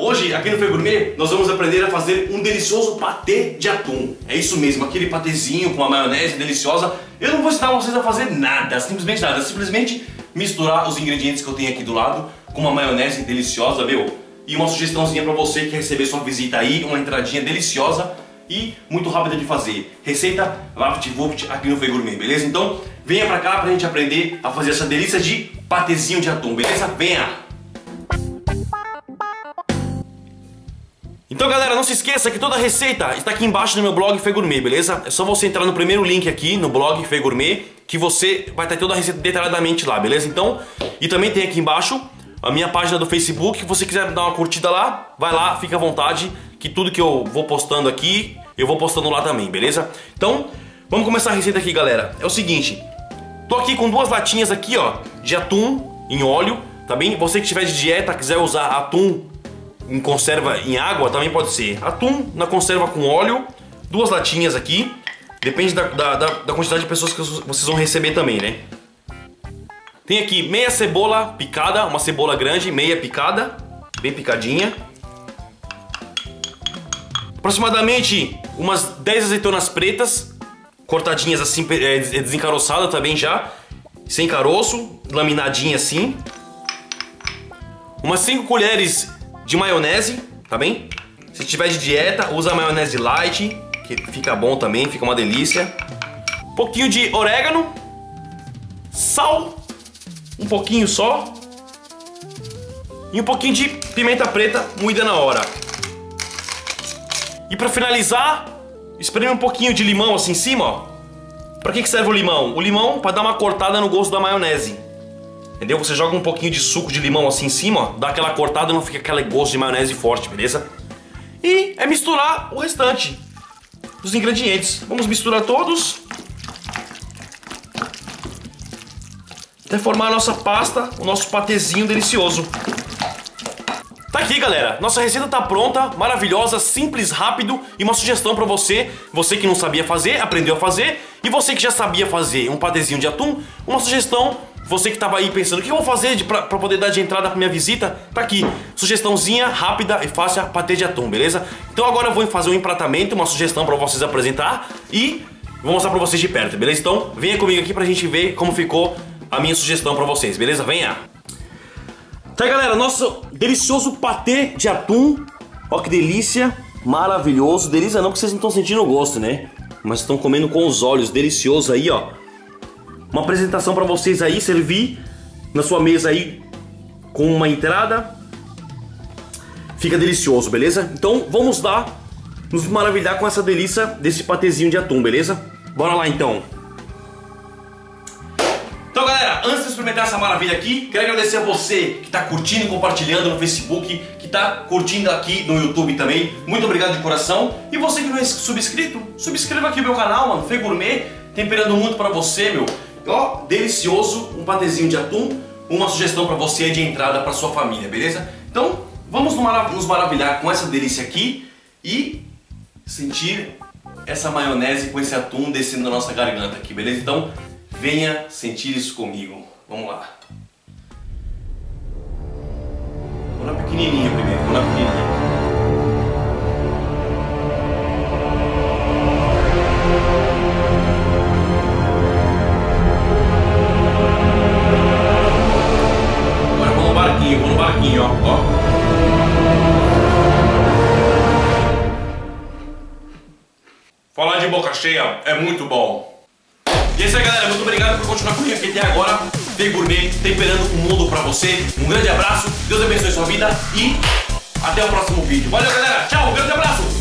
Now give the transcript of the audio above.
hoje aqui no Fê Gourmet nós vamos aprender a fazer um delicioso patê de atum. É isso mesmo, aquele patezinho com uma maionese deliciosa. Eu não vou ensinar vocês a fazer nada, simplesmente nada. Simplesmente misturar os ingredientes que eu tenho aqui do lado com uma maionese deliciosa, meu. E uma sugestãozinha pra você que quer receber sua visita aí, uma entradinha deliciosa e muito rápida de fazer. Receita VaptVupt aqui no Fê Gourmet, beleza? Então venha pra cá pra gente aprender a fazer essa delícia de patezinho de atum, beleza? Venha! Então galera, não se esqueça que toda a receita está aqui embaixo no meu blog Fê Gourmet, beleza? É só você entrar no primeiro link aqui no blog Fê Gourmet que você vai ter toda a receita detalhadamente lá, beleza? Então, e também tem aqui embaixo a minha página do Facebook. Se você quiser dar uma curtida lá, vai lá, fica à vontade, que tudo que eu vou postando aqui, eu vou postando lá também, beleza? Então, vamos começar a receita aqui, galera. É o seguinte, tô aqui com 2 latinhas aqui, ó, de atum em óleo, tá bem? Você que estiver de dieta, quiser usar atum em conserva em água, também pode ser. Atum na conserva com óleo, 2 latinhas aqui, depende da quantidade de pessoas que vocês vão receber também, né? Tem aqui meia cebola picada, uma cebola grande, meia picada, bem picadinha. Aproximadamente umas 10 azeitonas pretas, cortadinhas assim, desencaroçada também já, sem caroço, laminadinha assim. Umas 5 colheres de maionese, tá bem? Se tiver de dieta, usa maionese light, que fica bom também, fica uma delícia. Um pouquinho de orégano, sal, um pouquinho só, e um pouquinho de pimenta preta moída na hora. E pra finalizar, espreme um pouquinho de limão assim em cima, ó. Pra que serve o limão? O limão pra dar uma cortada no gosto da maionese. Entendeu? Você joga um pouquinho de suco de limão assim em cima, ó, dá aquela cortada e não fica aquele gosto de maionese forte, beleza? E é misturar o restante dos ingredientes. Vamos misturar todos até formar a nossa pasta, o nosso patezinho delicioso. Tá aqui, galera, nossa receita tá pronta, maravilhosa, simples, rápido. E uma sugestão pra você, você que não sabia fazer, aprendeu a fazer. E você que já sabia fazer um patezinho de atum, uma sugestão, você que tava aí pensando, o que eu vou fazer pra poder dar de entrada pra minha visita? Tá aqui, sugestãozinha rápida e fácil, patê de atum, beleza? Então agora eu vou fazer um empratamento, uma sugestão pra vocês apresentar e vou mostrar pra vocês de perto, beleza? Então venha comigo aqui pra gente ver como ficou a minha sugestão pra vocês, beleza? Venha! Tá, galera, nosso delicioso patê de atum. Ó que delícia, maravilhoso. Delícia não, porque vocês não estão sentindo o gosto, né? Mas estão comendo com os olhos, delicioso aí, ó. Uma apresentação pra vocês aí, servir na sua mesa aí com uma entrada. Fica delicioso, beleza? Então vamos lá nos maravilhar com essa delícia desse patezinho de atum, beleza? Bora lá então! Então galera, antes de experimentar essa maravilha aqui, quero agradecer a você que está curtindo e compartilhando no Facebook, que está curtindo aqui no YouTube também. Muito obrigado de coração. E você que não é subscrito, subscreva aqui o meu canal, mano, Fê Gourmet, temperando muito pra você, meu. Ó, delicioso, um patezinho de atum, uma sugestão pra você de entrada pra sua família, beleza? Então, vamos nos maravilhar com essa delícia aqui e sentir essa maionese com esse atum descendo na nossa garganta aqui, beleza? Então, venha sentir isso comigo. Vamos lá. Vou na pequenininha primeiro, vou na pequenininha. Agora vou no barquinho, ó. Falar de boca cheia é muito bom. E é isso aí, galera, muito obrigado por continuar comigo aqui até agora. Fê Gourmet, temperando o mundo pra você. Um grande abraço, Deus abençoe sua vida e até o próximo vídeo. Valeu, galera, tchau, um grande abraço.